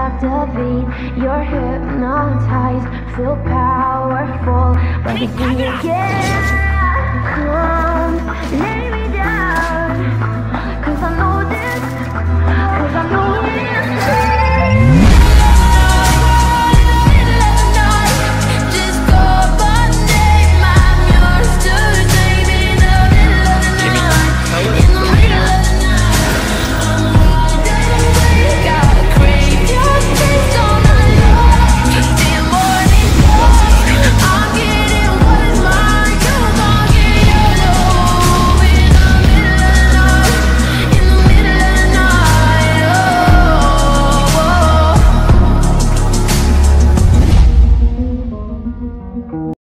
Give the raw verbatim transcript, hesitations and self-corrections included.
captivate. You're hypnotized, feel powerful. When you see it, yeah, come, lay me down.